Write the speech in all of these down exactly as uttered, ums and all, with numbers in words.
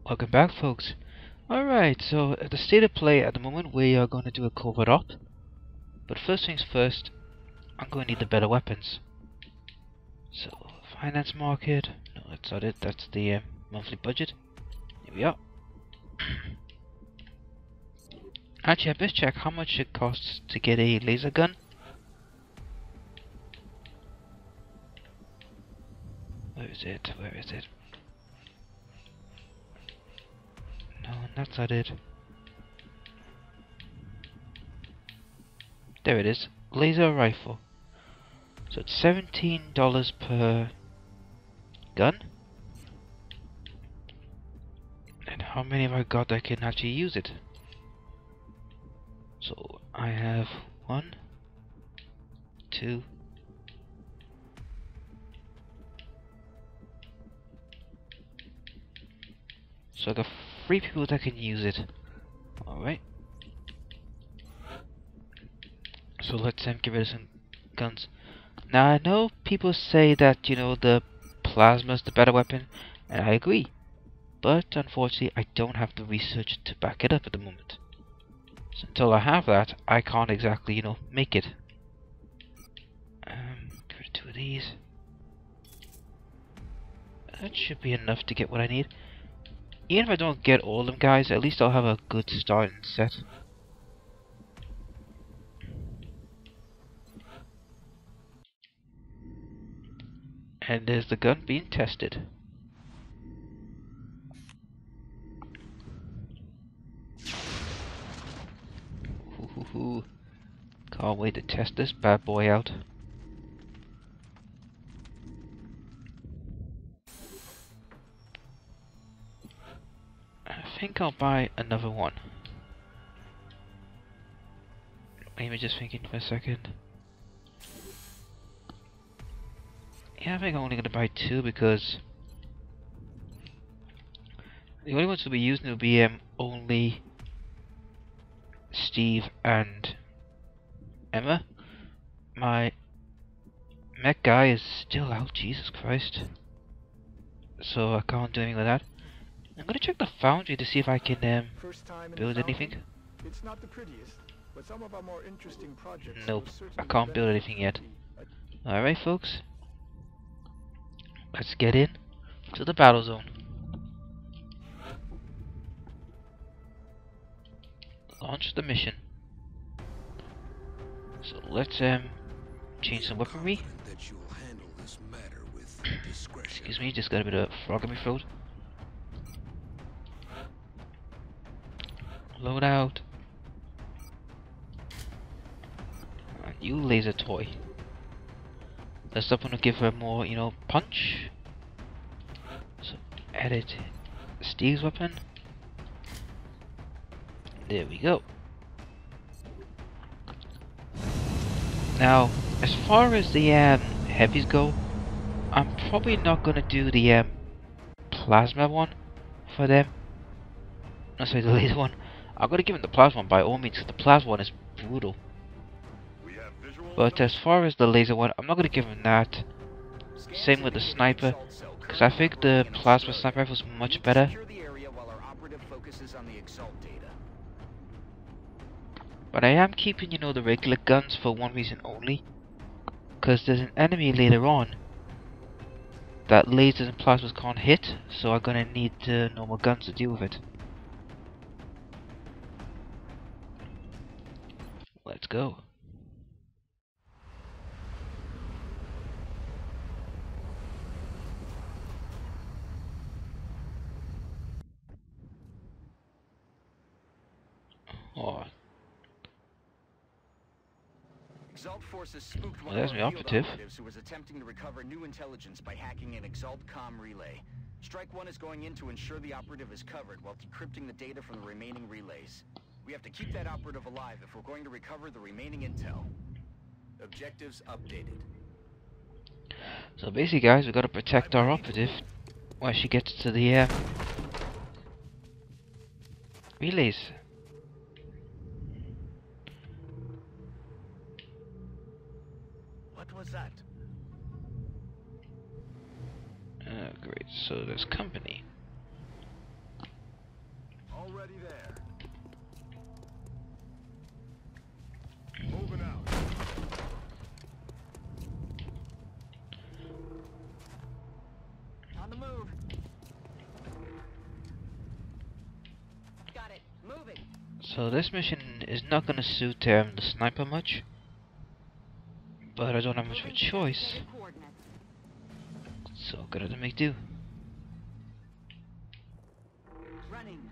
Welcome back, folks. Alright, so at the state of play at the moment, we are going to do a covert op. But first things first, I'm going to need the better weapons. So, finance market. No, that's not it. That's the uh, monthly budget. Here we are. Actually, I best check how much it costs to get a laser gun. Where is it? Where is it? No, that's not it. There it is. Laser rifle. So it's seventeen dollars per gun. And how many have I got that can actually use it? So I have one, two, so I got three people that can use it. Alright. So let's um, get rid of some guns. Now I know people say that, you know, the plasma's the better weapon, and I agree. But unfortunately I don't have the research to back it up at the moment. So until I have that, I can't exactly, you know, make it. Um, get rid of two of these. That should be enough to get what I need. Even if I don't get all of them, guys, at least I'll have a good starting set. And there's the gun being tested. Hoo hoo hoo. Can't wait to test this bad boy out. I think I'll buy another one. Maybe just thinking for a second. Yeah, I think I'm only gonna buy two because the only ones we'll be using will be um, only Steve and Emma. My mech guy is still out, Jesus Christ. So I can't do anything with that. I'm gonna check the foundry to see if I can um, build anything. It's not the prettiest, but some of our more interesting projects. Nope, I can't build anything yet. Alright, folks. Let's get in to the battle zone. Launch the mission. So let's um change some weaponry. Excuse me, just got a bit of frog in my throat. Load out. A new laser toy. Let's stop and give her more, you know, punch. So edit Steve's weapon. There we go. Now, as far as the um, heavies go, I'm probably not gonna do the um, plasma one for them. No, sorry, the laser one. I'm gonna give them the plasma one by all means, because the plasma one is brutal. But as far as the laser one, I'm not gonna give them that. Same with the sniper, because I think the plasma sniper rifle is much better. But I am keeping, you know, the regular guns for one reason only. Because there's an enemy later on that lasers and plasmas can't hit, so I'm gonna need uh, normal guns to deal with it. Let's go. Oh. Exalt forces spooked one Well, there's of my our operative. operatives who was attempting to recover new intelligence by hacking an Exalt comm relay. Strike One is going in to ensure the operative is covered while decrypting the data from the remaining relays. We have to keep that operative alive if we're going to recover the remaining intel. Objectives updated. So basically, guys, we've got to protect our operative while she gets to the uh, relays. What was that? Uh, great, so there's company. So this mission is not gonna suit um, the sniper much, but I don't have much of a choice. So gotta to make do. Running.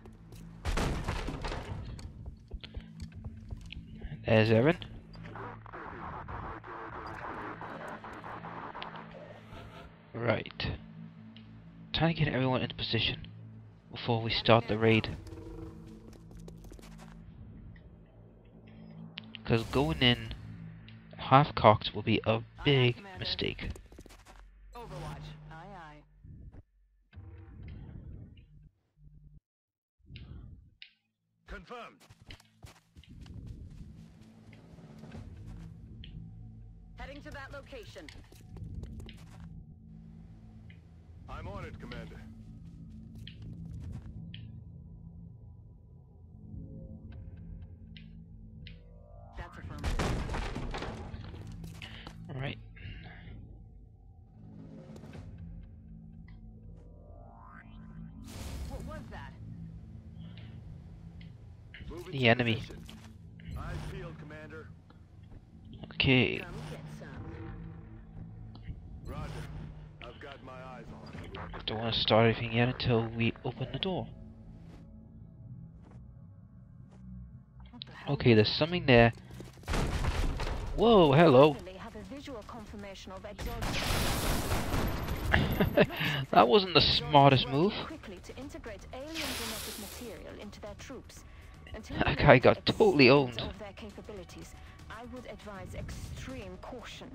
There's Erin. Right. Trying to get everyone into position before we start the raid. Because going in half-cocked will be a big mistake. Overwatch. Aye, aye. Confirmed. Heading to that location. I'm on it, Commander. That's affirmative. Alright. What was that? Moving The to enemy. position. Eyes peeled, Commander. Okay. Come get some. Roger. I've got my eyes on it. Don't want to start anything yet until we open the door. What the hell? Okay, there's something there. Whoa, hello. They have a visual confirmation of exalt. That wasn't the smartest move. Quickly to integrate alien genetic material into their troops. Until That you guy get got the totally extent owned. Of their capabilities, I would advise extreme caution.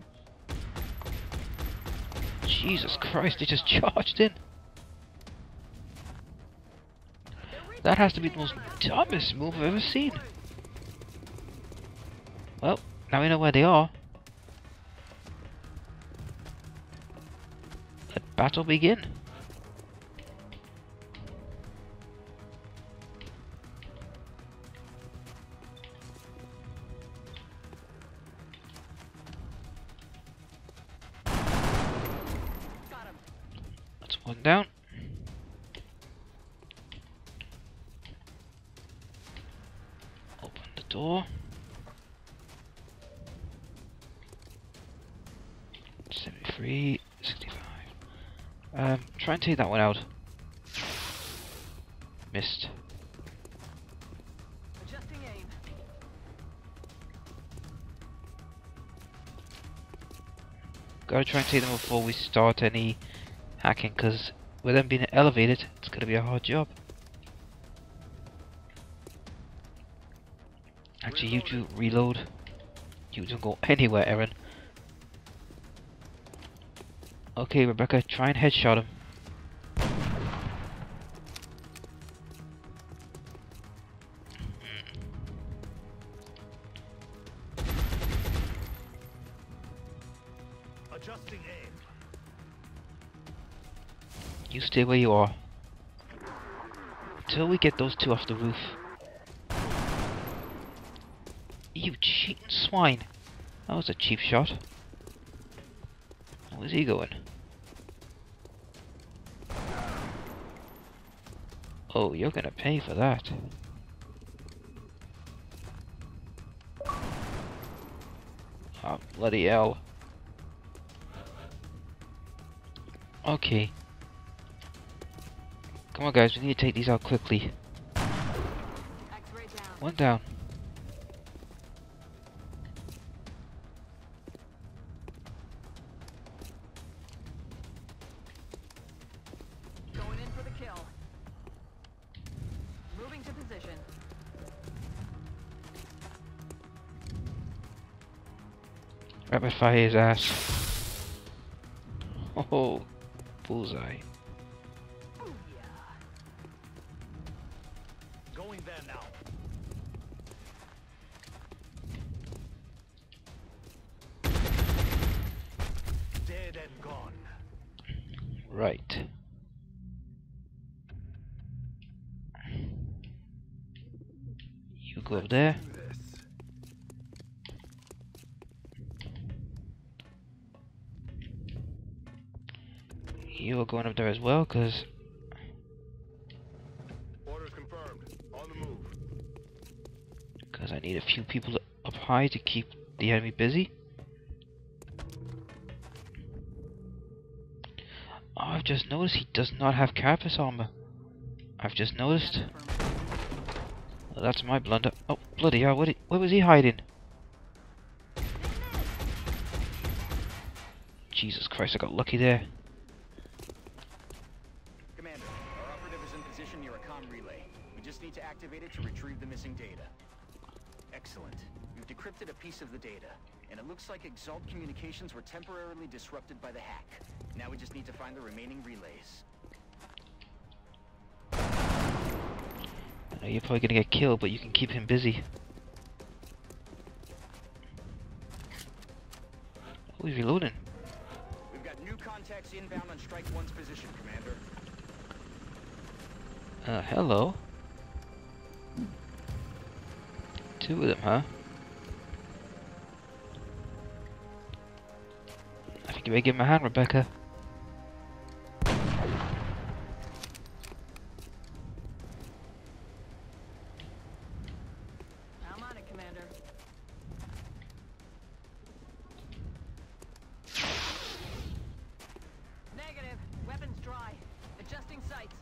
Jesus Christ, they just charged in. That has to be the most dumbest move I've ever seen. Well, now we know where they are. Let battle begin. Got him. That's one down. Open the door. seventy-three, sixty-five. Um, try and take that one out. Missed. Adjusting aim. Gotta try and take them before we start any hacking, because with them being elevated, it's gonna be a hard job. Actually, you two reload. You don't go anywhere, Erin. Okay, Rebecca, try and headshot him. Adjusting aim. You stay where you are. Until we get those two off the roof. You cheating swine. That was a cheap shot. Where's he going? Oh, you're gonna pay for that. Oh, bloody hell. Okay. Come on guys, we need to take these out quickly. X-ray down. One down. Going in for the kill. Moving to position. Rapid fire his ass. Oh, bullseye. Going there now. Dead and gone. Right. You go up there. Do this. You are going up there as well, because Orders confirmed. On the move. Because I need a few people up high to keep the enemy busy. Oh, I've just noticed he does not have carapace armor. I've just noticed. Well, that's my blunder. Oh, bloody hell, where, did, where was he hiding? Jesus Christ, I got lucky there. Commander, our operative is in position near a comm relay. We just need to activate it to retrieve the missing data. Excellent. We've decrypted a piece of the data, and it looks like Exalt communications were temporarily disrupted by the hack. Now we just need to find the remaining relays. I know you're probably gonna get killed, but you can keep him busy. Oh, he's reloading. We've got new contacts inbound on Strike One's position, Commander. Uh, hello. Two of them, huh? I think you may give him a hand, Rebecca. I'm on it, Commander. Negative. Weapons dry. Adjusting sights.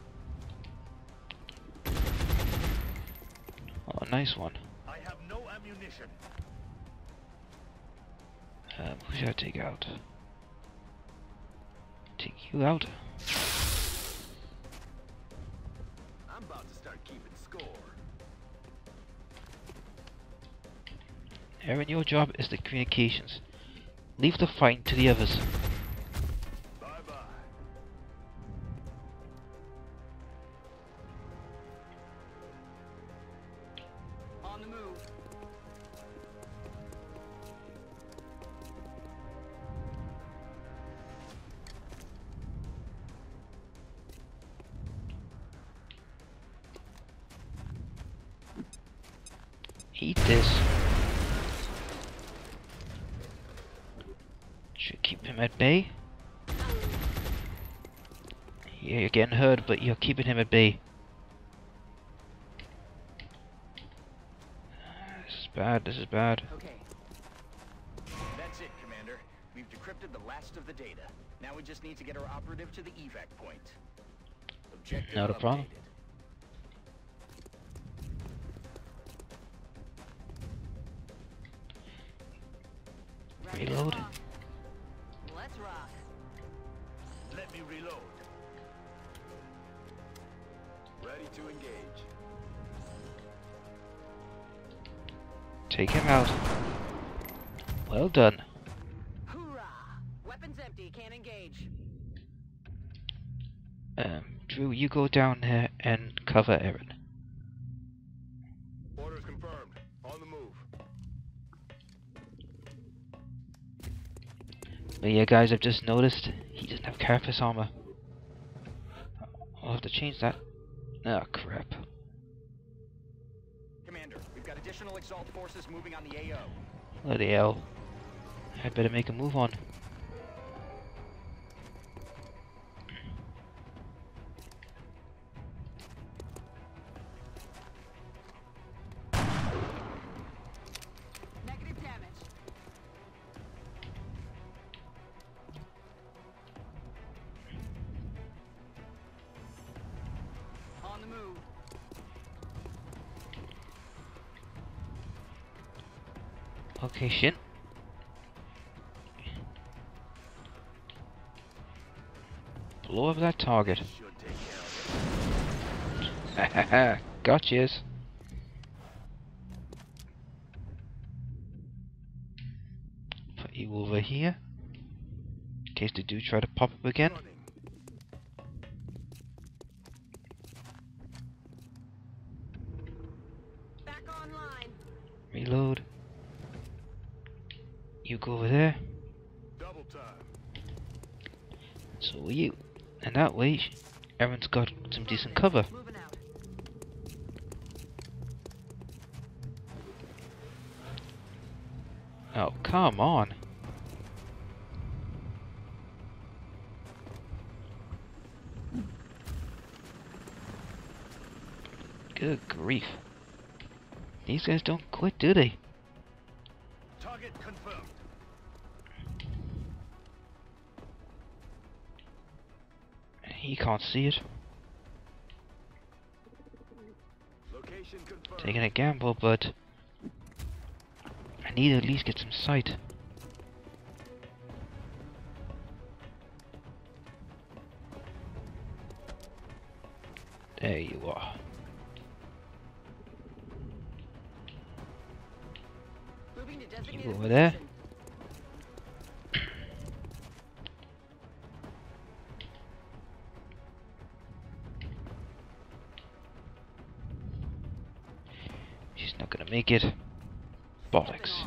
Oh, nice one. I have no ammunition. Um, who should I take out? Take you out. I'm about to start keeping score. Aaron, your job is the communications. Leave the fighting to the others. Bye-bye. On the move. Eat this. Should keep him at bay. Yeah, you're getting hurt, but you're keeping him at bay. This is bad, this is bad. Okay. That's it, Commander. We've decrypted the last of the data. Now we just need to get our operative to the evac point. Objective Not a problem. updated. Reload. Let's rock. Let me reload. Ready to engage. Take him out. Well done. Hoorah! Weapons empty. Can't engage. Um, Drew, you go down there and cover Aaron. Orders confirmed. On the move. But yeah, guys, I've just noticed he doesn't have carapace armor. I'll have to change that. Oh, crap. Commander, we've got additional Exalt forces moving on the A O. Bloody hell. I better make a move on. Negative damage. On the move. Okay, Shin. Blow up that target. Should take care of it. Gotchas. Put you over here. In case they do try to pop up again. Running. Back online. Reload. You go over there. Double time. So will you. And that way, Aaron's got some decent cover. Moving out. Oh, come on. Good grief. These guys don't quit, do they? Target confirmed. He can't see it. Location confirmed. Taking a gamble, but I need to at least get some sight. There you are. Moving to You designated over there? position. She's not gonna make it. Bollocks.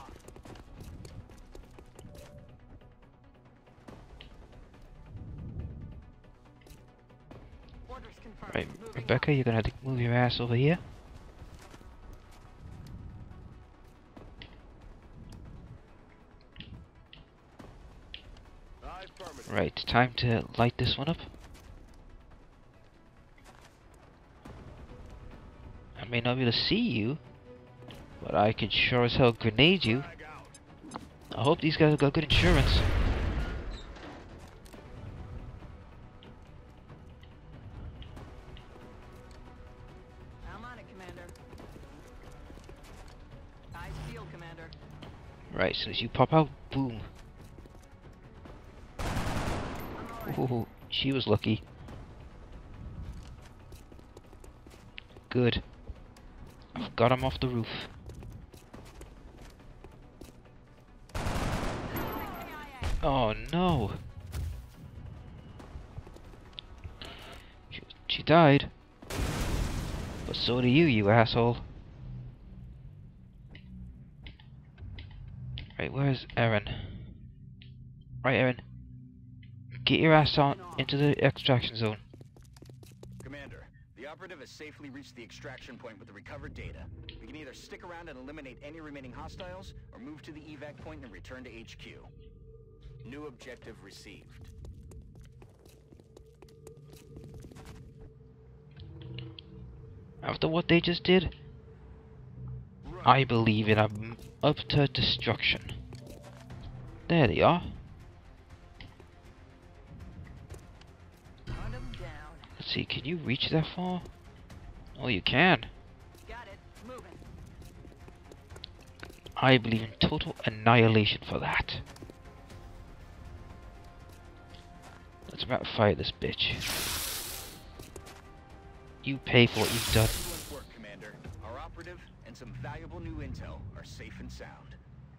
Orders confirmed. Right, Moving Rebecca, you're gonna have to move your ass over here. Affirmative. Right, time to light this one up. I may not be able to see you, but I can sure as hell grenade you. Flag out. I hope these guys have got good insurance. I'm on it, Commander. Eyes field, Commander. Right, as soon as you pop out, boom. Ooh, she was lucky. Good. I've got him off the roof. Oh no! She, she died. But so do you, you asshole. Right, where's Aaron? Right, Aaron. Get your ass on into the extraction zone. Commander, the operative has safely reached the extraction point with the recovered data. We can either stick around and eliminate any remaining hostiles, or move to the evac point and return to H Q. New objective received. After what they just did, I believe in I'm up to destruction. There they are. Hunt 'em down. Let's see, can you reach that far? Oh, you can. Got it. Moving. I believe in total annihilation for that. Let's rapid fire this bitch. You pay for what you've done. Excellent work, Commander. Our operative and some valuable new intel are safe and sound.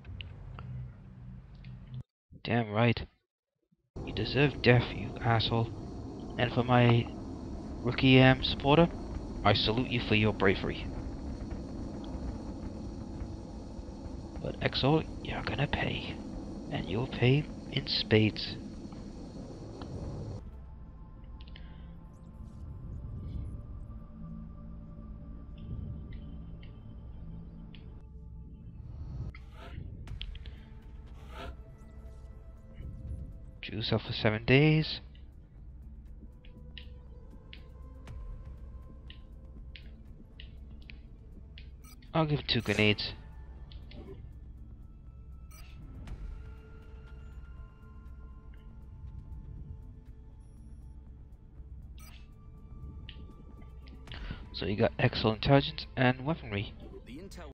Damn right. You deserve death, you asshole. And for my rookie um, supporter, I salute you for your bravery. But Exol, you're gonna pay. And you'll pay in spades. Do yourself for seven days. I'll give him two grenades. So you got excellent intelligence and weaponry.